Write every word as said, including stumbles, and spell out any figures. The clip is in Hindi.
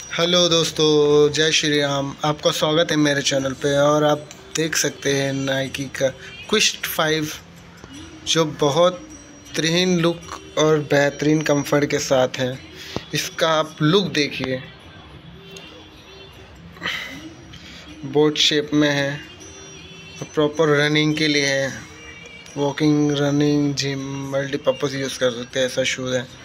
हेलो दोस्तों, जय श्री राम। आपका स्वागत है मेरे चैनल पे। और आप देख सकते हैं नाइकी का क्विस्ट फाइव, जो बहुत बेहतरीन लुक और बेहतरीन कंफर्ट के साथ है। इसका आप लुक देखिए, बोट शेप में है, प्रॉपर रनिंग के लिए है। Walking, running, gym, multipurpose use कर सकते हैं, ऐसा शूज़ है।